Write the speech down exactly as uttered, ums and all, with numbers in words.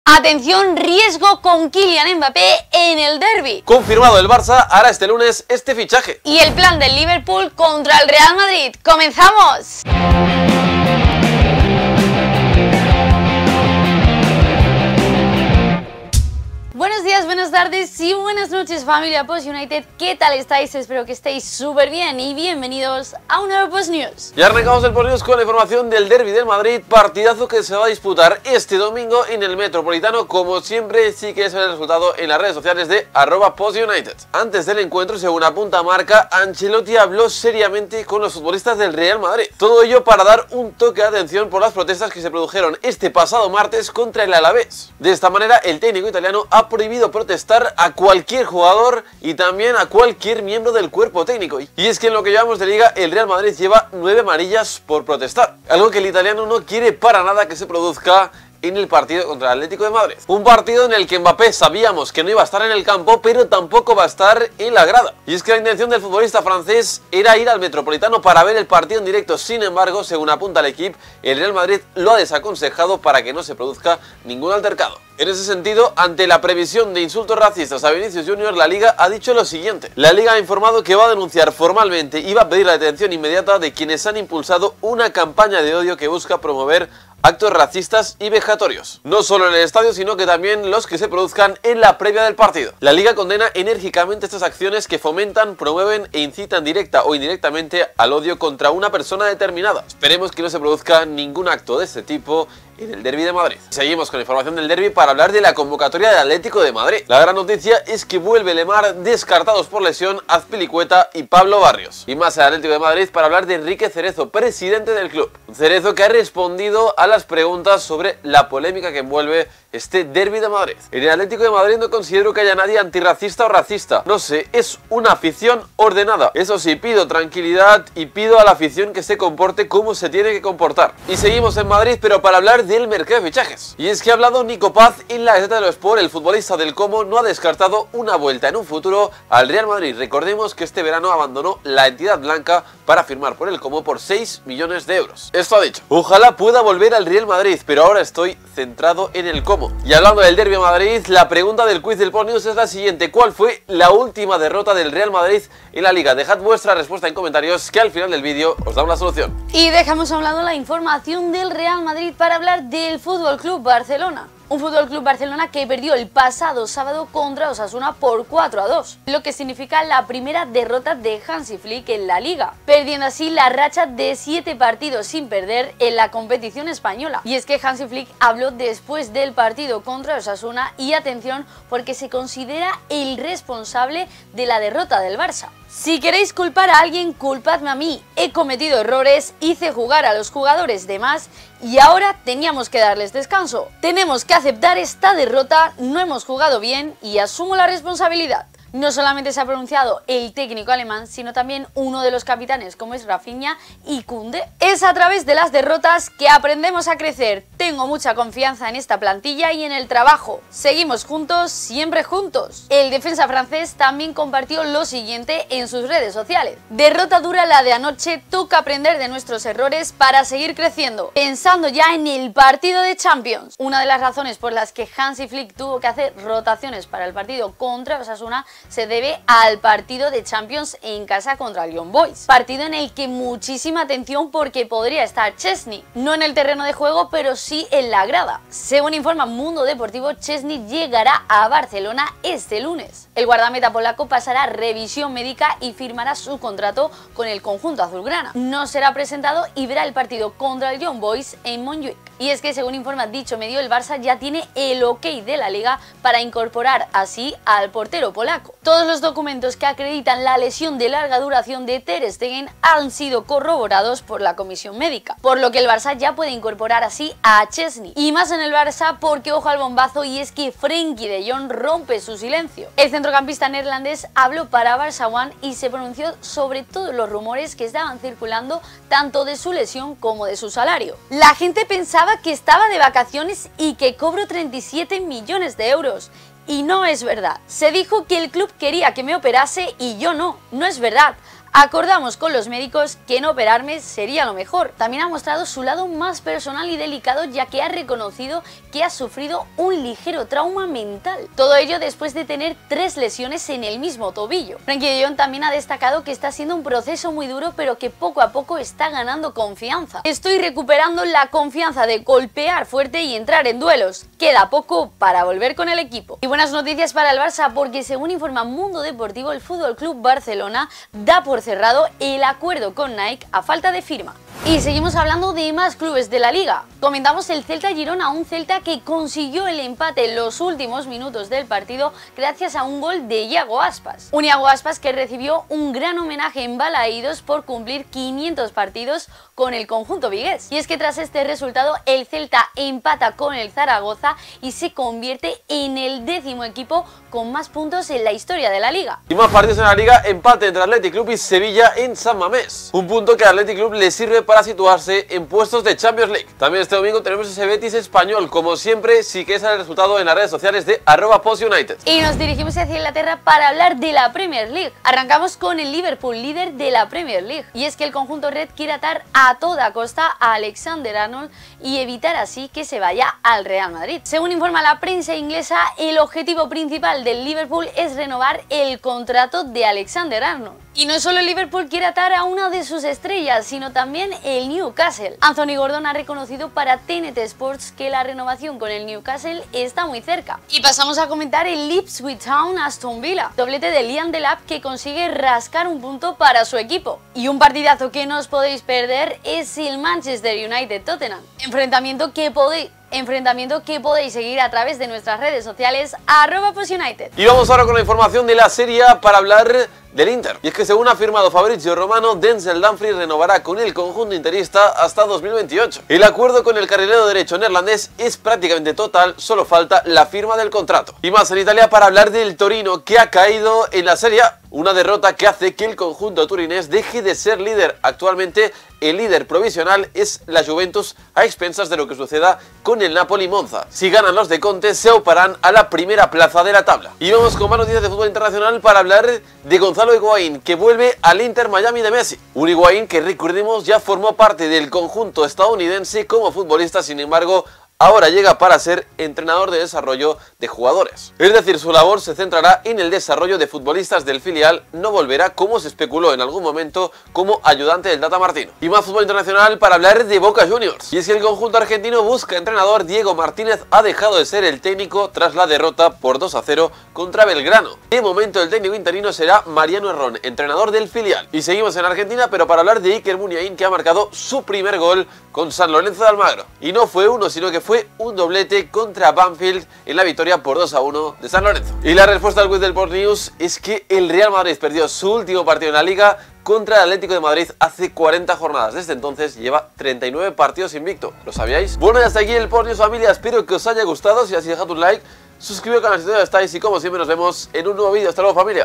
Atención, riesgo con Kylian Mbappé en el derbi. Confirmado el Barça hará este lunes este fichaje. Y el plan del Liverpool contra el Real Madrid. ¡Comenzamos! Buenos días, buenas tardes y buenas noches, familia Post United. ¿Qué tal estáis? Espero que estéis súper bien y bienvenidos a un nuevo Post News. Ya arrancamos el Post News con la información del derbi del Madrid, partidazo que se va a disputar este domingo en el Metropolitano. Como siempre, sí que es el resultado en las redes sociales de arroba Post United. Antes del encuentro, según apunta Marca, Ancelotti habló seriamente con los futbolistas del Real Madrid. Todo ello para dar un toque de atención por las protestas que se produjeron este pasado martes contra el Alavés. De esta manera, el técnico italiano ha prohibido protestar a cualquier jugador y también a cualquier miembro del cuerpo técnico. Y es que en lo que llevamos de liga, el Real Madrid lleva nueve amarillas por protestar, algo que el italiano no quiere para nada que se produzca en el partido contra el Atlético de Madrid. Un partido en el que Mbappé sabíamos que no iba a estar en el campo, pero tampoco va a estar en la grada. Y es que la intención del futbolista francés era ir al Metropolitano para ver el partido en directo. Sin embargo, según apunta el equipo, el Real Madrid lo ha desaconsejado para que no se produzca ningún altercado. En ese sentido, ante la previsión de insultos racistas a Vinicius Junior, la Liga ha dicho lo siguiente. La Liga ha informado que va a denunciar formalmente y va a pedir la detención inmediata de quienes han impulsado una campaña de odio que busca promover actos racistas y vejatorios, no solo en el estadio, sino que también los que se produzcan en la previa del partido. La Liga condena enérgicamente estas acciones que fomentan, promueven e incitan directa o indirectamente al odio contra una persona determinada. Esperemos que no se produzca ningún acto de este tipo en el derbi de Madrid. Seguimos con la información del derbi para hablar de la convocatoria del Atlético de Madrid. La gran noticia es que vuelve Lemar, descartados por lesión Azpilicueta y Pablo Barrios. Y más al Atlético de Madrid para hablar de Enrique Cerezo, presidente del club. Cerezo que ha respondido a las preguntas sobre la polémica que envuelve este derbi de Madrid. En el Atlético de Madrid no considero que haya nadie antirracista o racista. No sé, es una afición ordenada. Eso sí, pido tranquilidad y pido a la afición que se comporte como se tiene que comportar. Y seguimos en Madrid, pero para hablar del mercado de fichajes. Y es que ha hablado Nico Paz en la Gaceta de los Sport. El futbolista del Como no ha descartado una vuelta en un futuro al Real Madrid. Recordemos que este verano abandonó la entidad blanca para firmar por el Como por seis millones de euros. Esto ha dicho: ojalá pueda volver al Real Madrid, pero ahora estoy centrado en el Como. Y hablando del derbi de Madrid, la pregunta del quiz del Post News es la siguiente: ¿cuál fue la última derrota del Real Madrid en la Liga? Dejad vuestra respuesta en comentarios, que al final del vídeo os damos la solución. Y dejamos a un lado la información del Real Madrid para hablar del Fútbol Club Barcelona. Un Fútbol Club Barcelona que perdió el pasado sábado contra Osasuna por cuatro a dos, lo que significa la primera derrota de Hansi Flick en la Liga, perdiendo así la racha de siete partidos sin perder en la competición española. Y es que Hansi Flick habló después del partido contra Osasuna y atención, porque se considera el responsable de la derrota del Barça. Si queréis culpar a alguien, culpadme a mí. He cometido errores, hice jugar a los jugadores de más y ahora teníamos que darles descanso. Tenemos que aceptar esta derrota, no hemos jugado bien y asumo la responsabilidad. No solamente se ha pronunciado el técnico alemán, sino también uno de los capitanes, como es Rafinha y Koundé. Es a través de las derrotas que aprendemos a crecer. Tengo mucha confianza en esta plantilla y en el trabajo. Seguimos juntos, siempre juntos. El defensa francés también compartió lo siguiente en sus redes sociales: derrota dura la de anoche, toca aprender de nuestros errores para seguir creciendo, pensando ya en el partido de Champions. Una de las razones por las que Hansi Flick tuvo que hacer rotaciones para el partido contra Osasuna se debe al partido de Champions en casa contra el Young Boys, partido en el que muchísima atención porque podría estar Szczęsny, no en el terreno de juego pero sí en la grada. Según informa Mundo Deportivo, Szczęsny llegará a Barcelona este lunes. El guardameta polaco pasará revisión médica y firmará su contrato con el conjunto azulgrana. No será presentado y verá el partido contra el Young Boys en Montjuic. Y es que, según informa dicho medio, el Barça ya tiene el ok de la Liga para incorporar así al portero polaco. Todos los documentos que acreditan la lesión de larga duración de Ter Stegen han sido corroborados por la comisión médica, por lo que el Barça ya puede incorporar así a Szczęsny. Y más en el Barça porque ojo al bombazo, y es que Frenkie de Jong rompe su silencio. El centrocampista neerlandés habló para Barça One y se pronunció sobre todos los rumores que estaban circulando, tanto de su lesión como de su salario. La gente pensaba que estaba de vacaciones y que cobro treinta y siete millones de euros. Y no es verdad. Se dijo que el club quería que me operase y yo no. No es verdad. Acordamos con los médicos que no operarme sería lo mejor. También ha mostrado su lado más personal y delicado, ya que ha reconocido que ha sufrido un ligero trauma mental. Todo ello después de tener tres lesiones en el mismo tobillo. Frenkie de Jong también ha destacado que está siendo un proceso muy duro, pero que poco a poco está ganando confianza. Estoy recuperando la confianza de golpear fuerte y entrar en duelos. Queda poco para volver con el equipo. Y buenas noticias para el Barça, porque según informa Mundo Deportivo, el F C Barcelona da por cerrado el acuerdo con Nike a falta de firma. Y seguimos hablando de más clubes de la liga. Comentamos el Celta Girona, un Celta que consiguió el empate en los últimos minutos del partido gracias a un gol de Iago Aspas. Un Iago Aspas que recibió un gran homenaje en Balaídos por cumplir quinientos partidos con el conjunto vigués. Y es que tras este resultado el Celta empata con el Zaragoza y se convierte en el décimo equipo con más puntos en la historia de la liga. Y más partidos en la liga, empate entre Athletic Club y Sevilla en San Mamés. Un punto que al Athletic Club le sirve para situarse en puestos de Champions League. También este domingo tenemos ese Betis Español. Como siempre, si quieres saber el resultado en las redes sociales de arroba postunited. Y nos dirigimos hacia Inglaterra para hablar de la Premier League. Arrancamos con el Liverpool, líder de la Premier League. Y es que el conjunto red quiere atar a toda costa a Alexander Arnold y evitar así que se vaya al Real Madrid. Según informa la prensa inglesa, el objetivo principal del Liverpool es renovar el contrato de Alexander Arnold. Y no solo el Liverpool quiere atar a una de sus estrellas, sino también el Newcastle. Anthony Gordon ha reconocido para T N T Sports que la renovación con el Newcastle está muy cerca. Y pasamos a comentar el Ipswich Town Aston Villa, doblete de Liam Delap que consigue rascar un punto para su equipo. Y un partidazo que no os podéis perder es el Manchester United Tottenham, enfrentamiento que podéis Enfrentamiento que podéis seguir a través de nuestras redes sociales arroba postunited. Y vamos ahora con la información de la Serie A para hablar del Inter. Y es que según ha afirmado Fabrizio Romano, Denzel Dumfries renovará con el conjunto interista hasta dos mil veintiocho. El acuerdo con el carrilero derecho neerlandés es prácticamente total, solo falta la firma del contrato. Y más en Italia para hablar del Torino, que ha caído en la Serie A. Una derrota que hace que el conjunto turinés deje de ser líder. Actualmente el líder provisional es la Juventus, a expensas de lo que suceda con el Napoli Monza. Si ganan los de Conte, se oparán a la primera plaza de la tabla. Y vamos con más noticias de fútbol internacional para hablar de Gonzalo Higuaín, que vuelve al Inter Miami de Messi. Un Higuaín que, recordemos, ya formó parte del conjunto estadounidense como futbolista, sin embargo, ahora llega para ser entrenador de desarrollo de jugadores. Es decir, su labor se centrará en el desarrollo de futbolistas del filial, no volverá, como se especuló en algún momento, como ayudante del Tata Martino. Y más fútbol internacional para hablar de Boca Juniors. Y es que el conjunto argentino busca entrenador. Diego Martínez ha dejado de ser el técnico tras la derrota por dos a cero contra Belgrano. De momento el técnico interino será Mariano Herrón, entrenador del filial. Y seguimos en Argentina, pero para hablar de Iker Muniain, que ha marcado su primer gol con San Lorenzo de Almagro. Y no fue uno, sino que fue Fue un doblete contra Banfield en la victoria por dos a uno de San Lorenzo. Y la respuesta del quiz del Sport News es que el Real Madrid perdió su último partido en la Liga contra el Atlético de Madrid hace cuarenta jornadas. Desde entonces lleva treinta y nueve partidos invicto. ¿Lo sabíais? Bueno, y hasta aquí el Sport News, familia. Espero que os haya gustado. Si así, dejad un like, suscribiros al canal si todavía estáis y como siempre nos vemos en un nuevo vídeo. Hasta luego, familia.